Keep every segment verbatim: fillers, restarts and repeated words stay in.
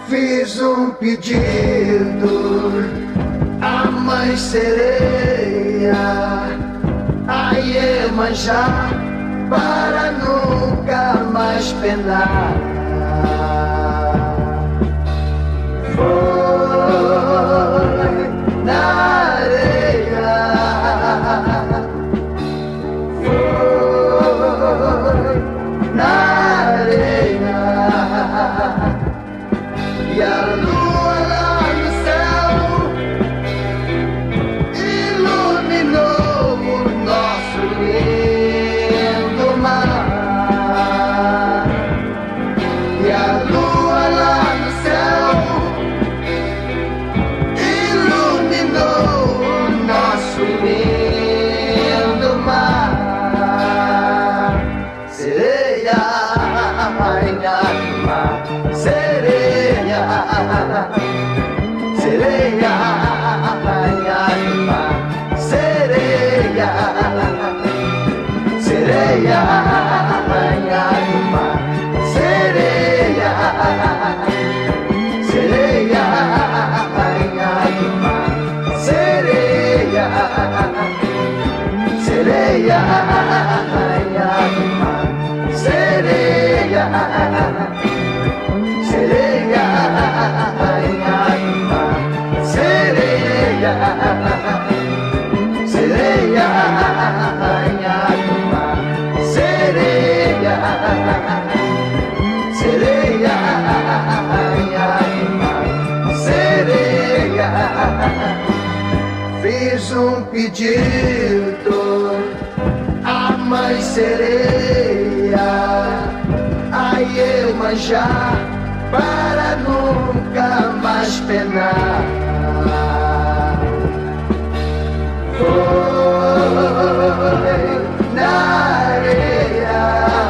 Fiz um pedido à mãe sereia, a Iemanjá, para nunca mais penar. Foi na areia, foi na areia, e a lua lá no céu iluminou o nosso lindo mar. E a lua lá no céu iluminou o nosso lindo mar. Sereia, rainha do mar, sereia, sereia, rainha do mar, sereia, sereia, rainha do mar, sereia, sereia, rainha do mar, sereia, sereia, rainha do mar, sereia, sereia, rainha do mar, sereia, sereia, rainha do mar, sereia, sereia, rainha do mar, sereia. Fiz um pedido à mãe sereia, a Iemanjá, para nunca mais penar. Foi na areia,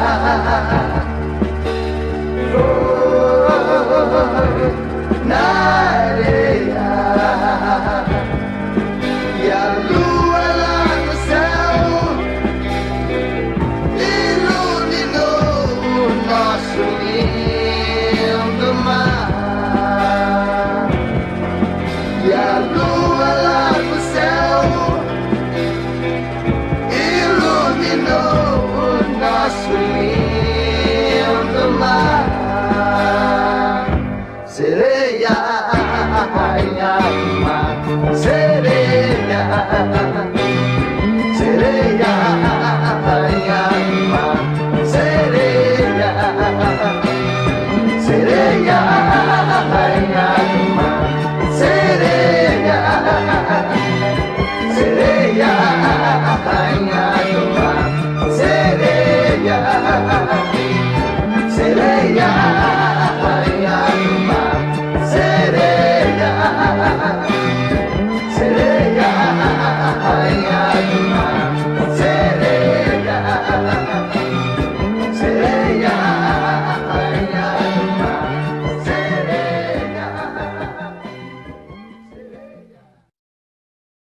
foi na areia, e a lua lá no céu iluminou o nosso